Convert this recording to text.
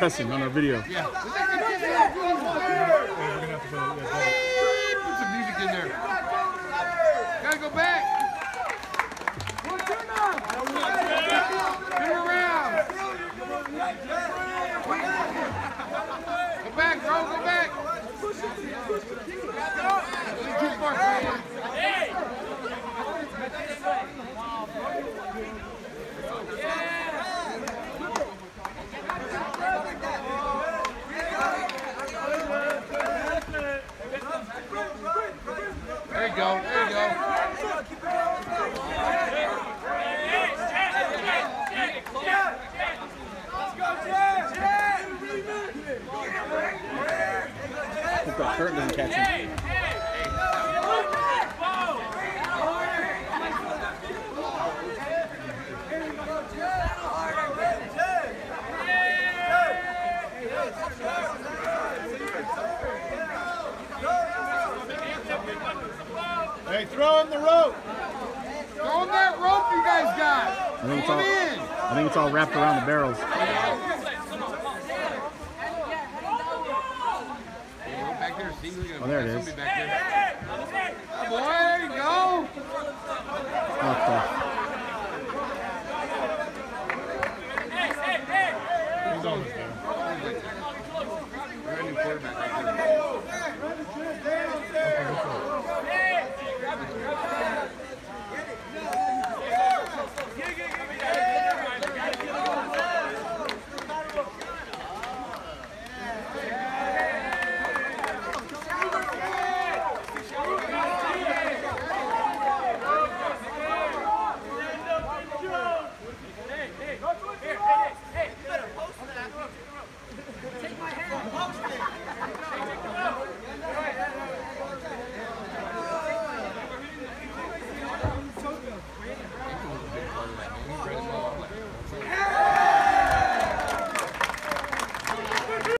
cussing on our video. Yeah. Put some music in there. Gotta go back. Turn around. Go back, bro. Go back. Too far for you. There you go. There you go. Hope that Kurt doesn't catch him. Hey, throw him the rope. Throw him that rope you guys got. I think it's all wrapped around the barrels. Oh, there it is. Oh, boy, there you go. What the? He's almost there. We're a new quarterback.